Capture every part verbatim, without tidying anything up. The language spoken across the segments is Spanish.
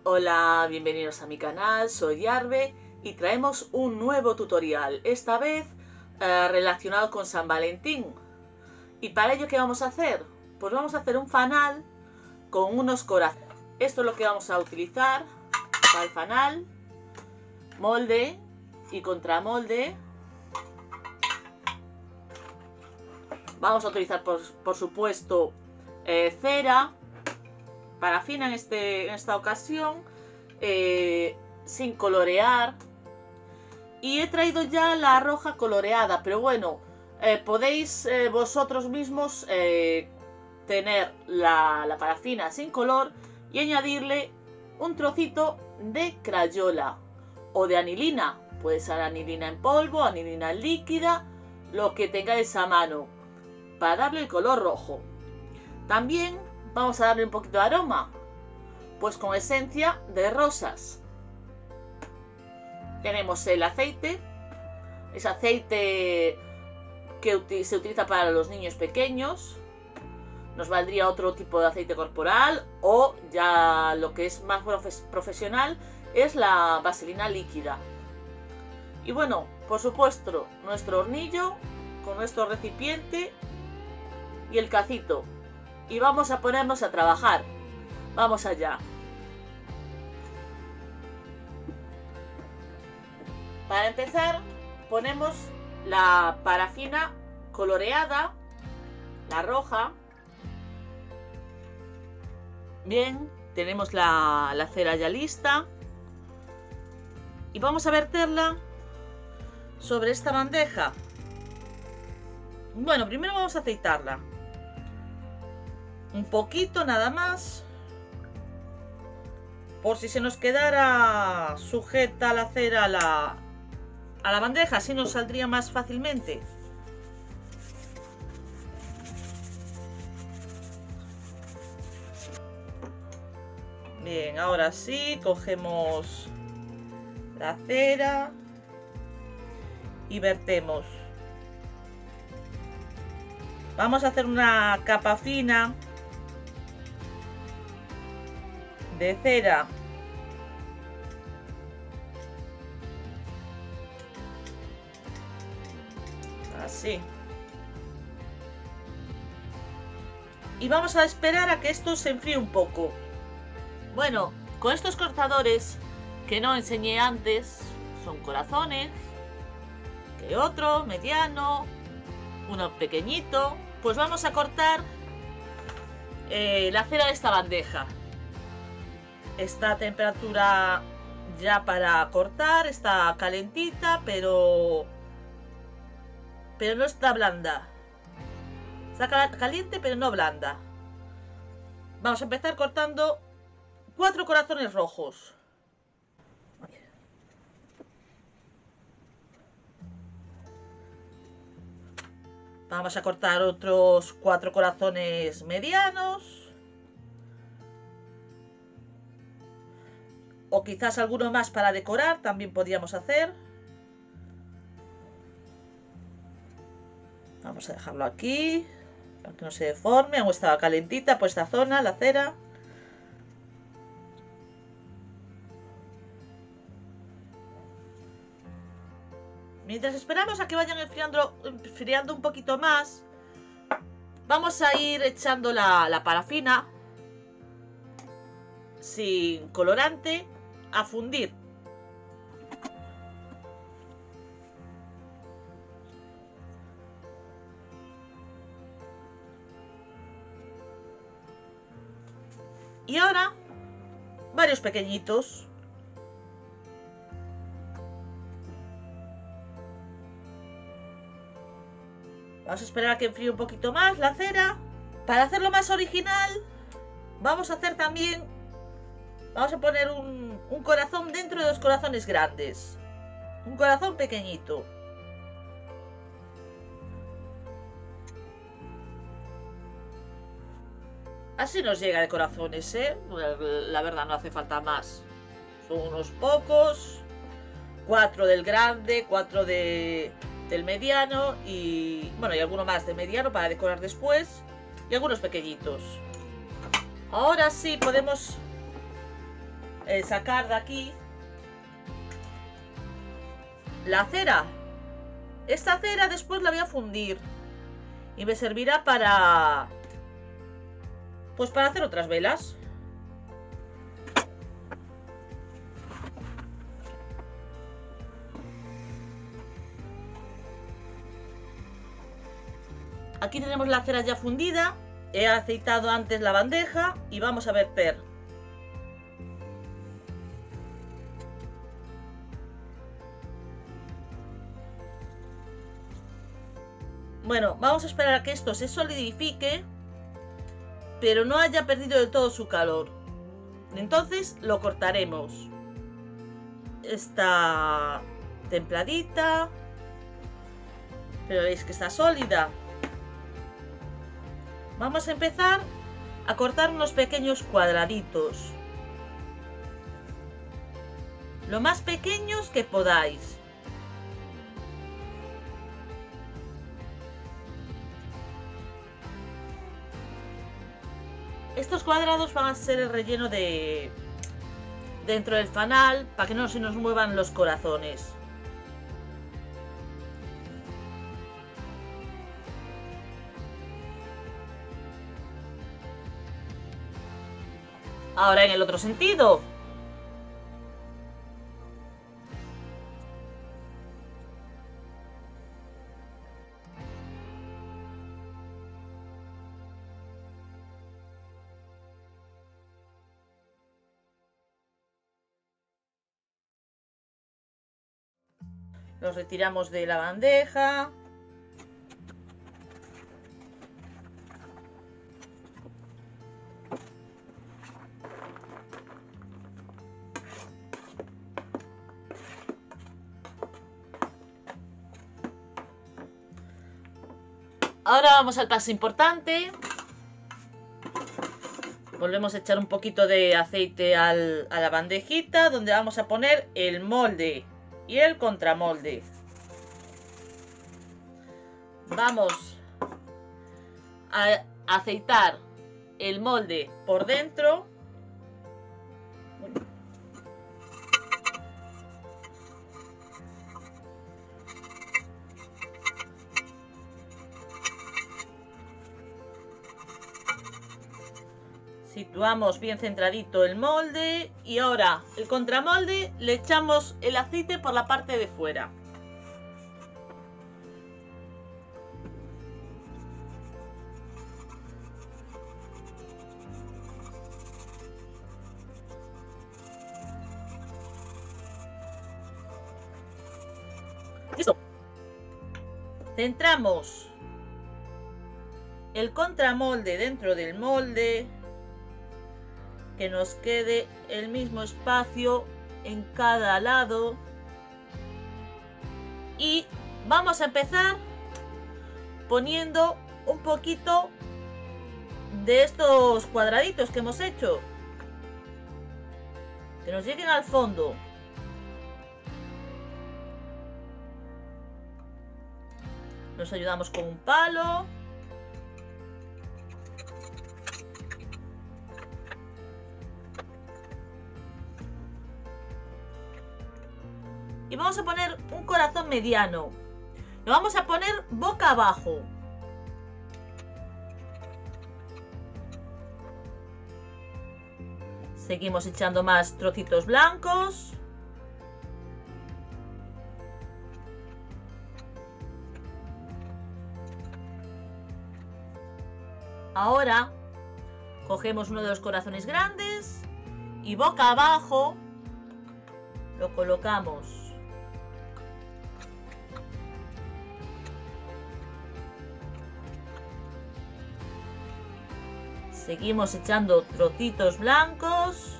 Hola, bienvenidos a mi canal, soy Yarbe y traemos un nuevo tutorial, esta vez eh, relacionado con San Valentín. ¿Y para ello qué vamos a hacer? Pues vamos a hacer un fanal con unos corazones. Esto es lo que vamos a utilizar para el fanal: molde y contramolde. Vamos a utilizar por, por supuesto eh, cera, parafina en, este, en esta ocasión, eh, sin colorear. Y he traído ya la roja coloreada, pero bueno, eh, podéis eh, vosotros mismos eh, tener la, la parafina sin color y añadirle un trocito de crayola o de anilina. Puede ser anilina en polvo, anilina líquida, lo que tengáis a mano, para darle el color rojo. También vamos a darle un poquito de aroma, pues con esencia de rosas. Tenemos el aceite, es aceite que se utiliza para los niños pequeños. Nos valdría otro tipo de aceite corporal, o ya lo que es más profesional es la vaselina líquida. Y bueno, por supuesto, nuestro hornillo con nuestro recipiente y el cacito. Y vamos a ponernos a trabajar. Vamos allá. Para empezar, ponemos la parafina coloreada, la roja. Bien, tenemos la, la cera ya lista. Y vamos a verterla sobre esta bandeja. Bueno, primero vamos a aceitarla. Un poquito nada más, por si se nos quedara sujeta la cera a la, a la bandeja, así nos saldría más fácilmente. Bien, ahora sí, cogemos la cera y vertemos. Vamos a hacer una capa fina de cera. Así. Y vamos a esperar a que esto se enfríe un poco. Bueno, con estos cortadores que no enseñé antes, son corazones, que otro mediano, uno pequeñito, pues vamos a cortar eh, la cera de esta bandeja. Está a temperatura ya para cortar, está calentita, pero pero no está blanda. Está caliente pero no blanda. Vamos a empezar cortando cuatro corazones rojos. Vamos a cortar otros cuatro corazones medianos. O quizás alguno más para decorar, también podríamos hacer. Vamos a dejarlo aquí, para que no se deforme. Aún estaba calentita por esta zona, la cera. Mientras esperamos a que vayan enfriando, enfriando un poquito más, vamos a ir echando la, la parafina sin colorante a fundir. Y ahora varios pequeñitos. Vamos a esperar a que enfríe un poquito más la cera. Para hacerlo más original, vamos a hacer también, vamos a poner un, un corazón dentro de los corazones grandes. Un corazón pequeñito. Así nos llega de corazones, ¿eh? La verdad no hace falta más. Son unos pocos. Cuatro del grande, cuatro de... del mediano y bueno, y alguno más de mediano para decorar después, y algunos pequeñitos. Ahora sí podemos eh, sacar de aquí la cera. Esta cera después la voy a fundir y me servirá para, pues para hacer otras velas. Aquí tenemos la cera ya fundida. He aceitado antes la bandeja y vamos a verter. Bueno, vamos a esperar a que esto se solidifique, pero no haya perdido del todo su calor. Entonces lo cortaremos. Está templadita, pero veis que está sólida. Vamos a empezar a cortar unos pequeños cuadraditos, lo más pequeños que podáis. Estos cuadrados van a ser el relleno de dentro del fanal para que no se nos muevan los corazones. Ahora en el otro sentido. Los retiramos de la bandeja. Ahora vamos al paso importante. Volvemos a echar un poquito de aceite al, a la bandejita donde vamos a poner el molde y el contramolde. Vamos a aceitar el molde por dentro. Situamos bien centradito el molde y ahora el contramolde le echamos el aceite por la parte de fuera. Listo. Centramos el contramolde dentro del molde. Que nos quede el mismo espacio en cada lado. Y vamos a empezar poniendo un poquito de estos cuadraditos que hemos hecho. Que nos lleguen al fondo. Nos ayudamos con un palo. Y vamos a poner un corazón mediano. Lo vamos a poner boca abajo. Seguimos echando más trocitos blancos. Ahora cogemos uno de los corazones grandes y boca abajo lo colocamos. Seguimos echando trocitos blancos.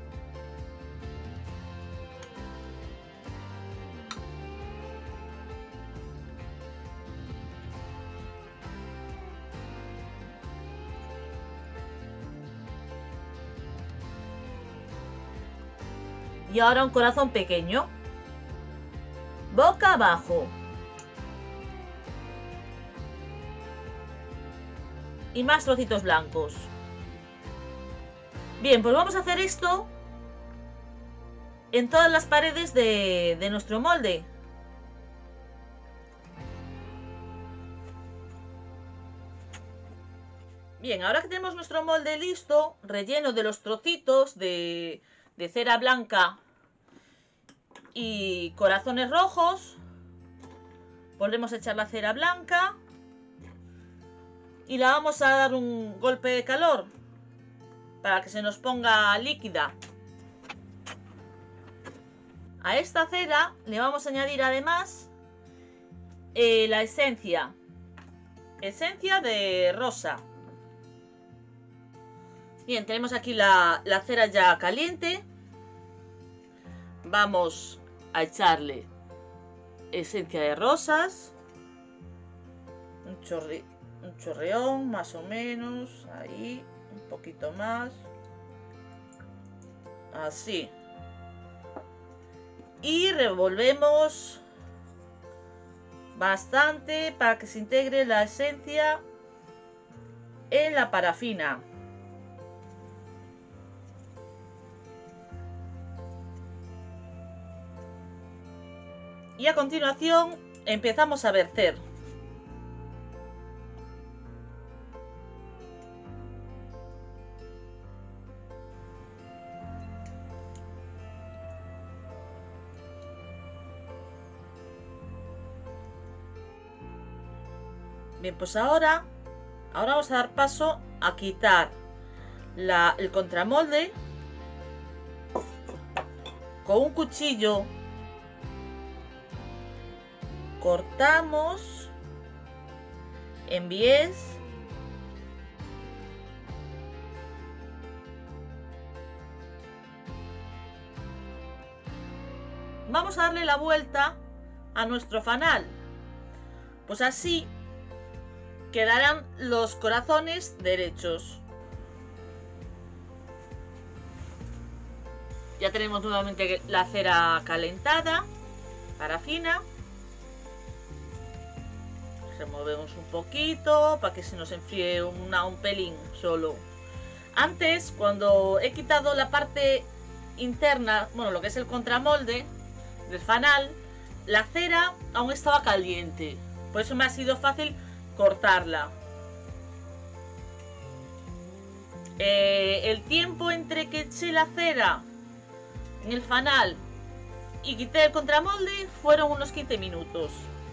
Y ahora un corazón pequeño. Boca abajo. Y más trocitos blancos. Bien, pues vamos a hacer esto en todas las paredes de, de nuestro molde. Bien, ahora que tenemos nuestro molde listo, relleno de los trocitos de, de cera blanca y corazones rojos, volvemos a echar la cera blanca y la vamos a dar un golpe de calor para que se nos ponga líquida. A esta cera le vamos a añadir además eh, la esencia, esencia de rosa. Bien, tenemos aquí la, la cera ya caliente. Vamos a echarle esencia de rosas. Un, chorri, un chorreón más o menos. Ahí, un poquito más. Así. Y revolvemos bastante para que se integre la esencia en la parafina. Y a continuación empezamos a verter. Bien, pues ahora, ahora vamos a dar paso a quitar la, el contramolde con un cuchillo. Cortamos en bies. Vamos a darle la vuelta a nuestro fanal. Pues así quedarán los corazones derechos. Ya tenemos nuevamente la cera calentada, parafina. Removemos un poquito para que se nos enfríe una, un pelín solo. Antes, cuando he quitado la parte interna, bueno, lo que es el contramolde del fanal, la cera aún estaba caliente. Por eso me ha sido fácil cortarla. Eh, el tiempo entre que eché la cera en el fanal y quité el contramolde fueron unos quince minutos.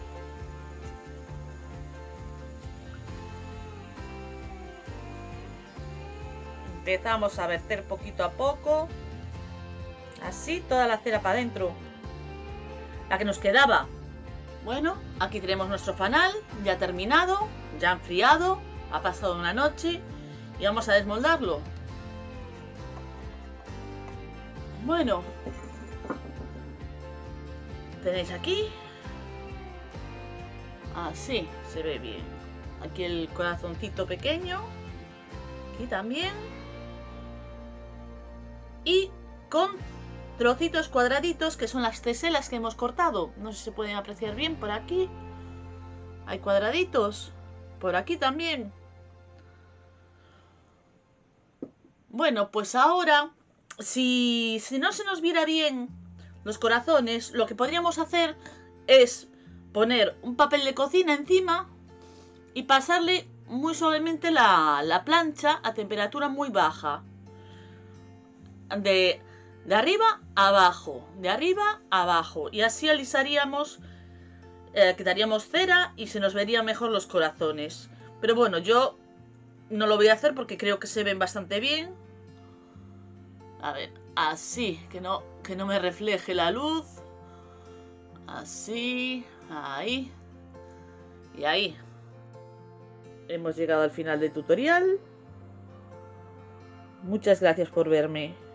Empezamos a verter poquito a poco. Así, toda la cera para adentro. La que nos quedaba. Bueno, aquí tenemos nuestro fanal ya terminado, ya enfriado, ha pasado una noche y vamos a desmoldarlo. Bueno, tenéis aquí. Así se ve bien. Aquí el corazoncito pequeño. Aquí también. Y con trocitos cuadraditos que son las teselas que hemos cortado. No sé si se pueden apreciar bien por aquí. Hay cuadraditos. Por aquí también. Bueno, pues ahora, si, si no se nos viera bien los corazones, lo que podríamos hacer es poner un papel de cocina encima y pasarle muy suavemente la, la plancha a temperatura muy baja. De, de arriba a abajo, de arriba a abajo. Y así alisaríamos, eh, quitaríamos cera y se nos verían mejor los corazones. Pero bueno, yo no lo voy a hacer porque creo que se ven bastante bien. A ver, así, que no, que no me refleje la luz. Así, ahí y ahí. Hemos llegado al final del tutorial. Muchas gracias por verme.